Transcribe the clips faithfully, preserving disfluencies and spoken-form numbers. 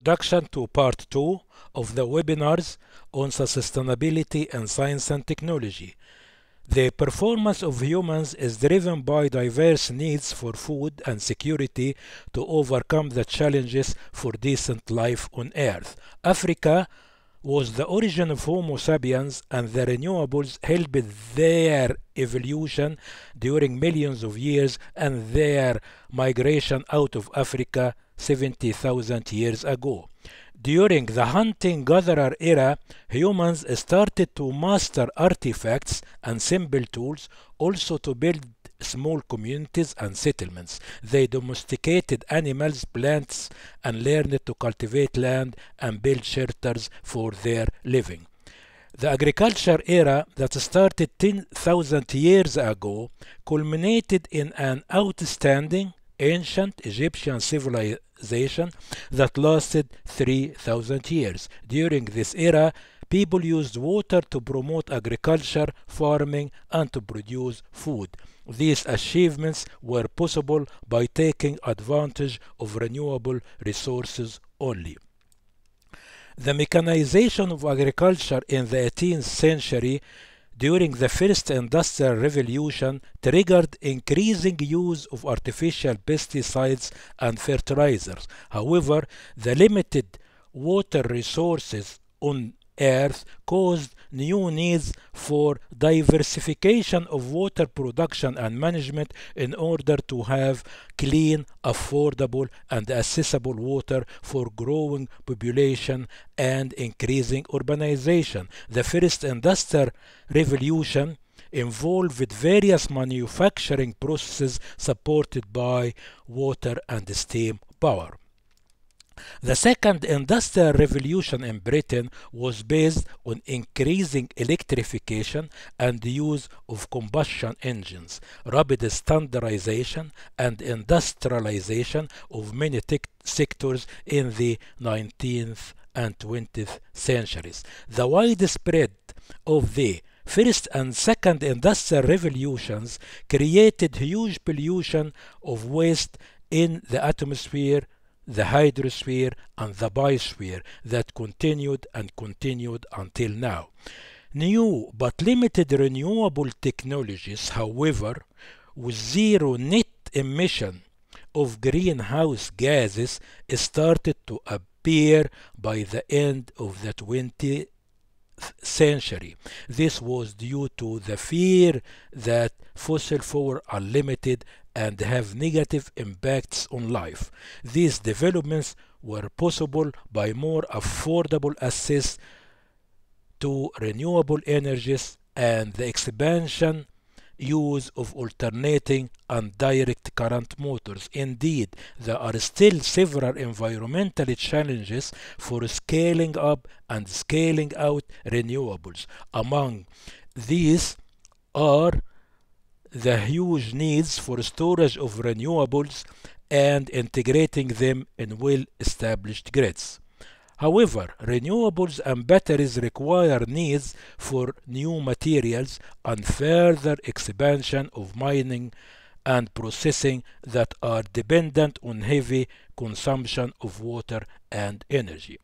introduction to part two of the webinars on sustainability and science and technology. The performance of humans is driven by diverse needs for food and security to overcome the challenges for decent life on Earth. Africa was the origin of Homo sapiens, and the renewables helped their evolution during millions of years and their migration out of Africa seventy thousand years ago. During the hunting-gatherer era, humans started to master artifacts and simple tools, also to build small communities and settlements. They domesticated animals, plants, and learned to cultivate land and build shelters for their living. The agriculture era that started ten thousand years ago culminated in an outstanding ancient Egyptian civilization that lasted three thousand years. During this era, people used water to promote agriculture, farming, and to produce food. These achievements were possible by taking advantage of renewable resources only. The mechanization of agriculture in the eighteenth century during the first industrial revolution triggered increasing use of artificial pesticides and fertilizers. However, the limited water resources on Earth caused new needs for diversification of water production and management in order to have clean, affordable, and accessible water for growing population and increasing urbanization. The first industrial revolution involved various manufacturing processes supported by water and steam power. The second industrial revolution in Britain was based on increasing electrification and the use of combustion engines, rapid standardization and industrialization of many tech sectors in the nineteenth and twentieth centuries. The widespread of the First and second industrial revolutions created huge pollution of waste in the atmosphere, the hydrosphere, and the biosphere that continued and continued until now. New but limited renewable technologies, however, with zero net emission of greenhouse gases, started to appear by the end of the twentieth century. This was due to the fear that fossil fuels are limited and have negative impacts on life. These developments were possible by more affordable access to renewable energies and the expansion use of alternating and direct current motors. Indeed, there are still several environmental challenges for scaling up and scaling out renewables. Among these are the huge needs for storage of renewables and integrating them in well-established grids. However, renewables and batteries require needs for new materials and further expansion of mining and processing that are dependent on heavy consumption of water and energy.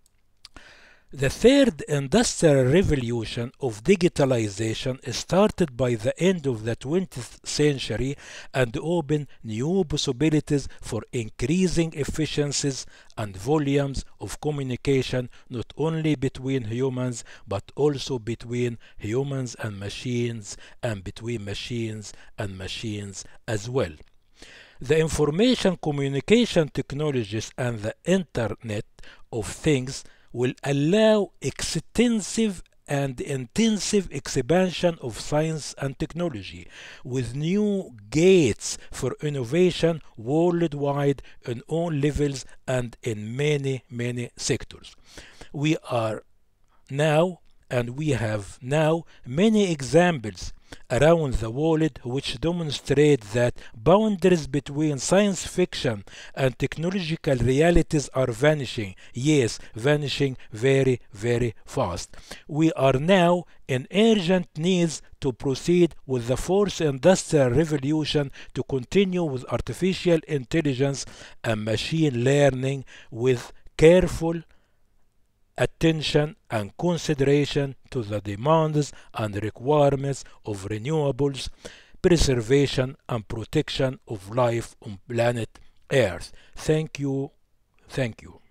The third industrial revolution of digitalization started by the end of the twentieth century and opened new possibilities for increasing efficiencies and volumes of communication not only between humans but also between humans and machines and between machines and machines as well. The information communication technologies and the Internet of Things will allow extensive and intensive expansion of science and technology, with new gates for innovation worldwide on all levels and in many, many sectors. We are now, and we have now, many examples around the world which demonstrate that boundaries between science fiction and technological realities are vanishing. Yes, vanishing very, very fast. We are now in urgent needs to proceed with the fourth industrial revolution, to continue with artificial intelligence and machine learning with careful attention and consideration to the demands and requirements of renewables, preservation and protection of life on planet Earth. Thank you. Thank you.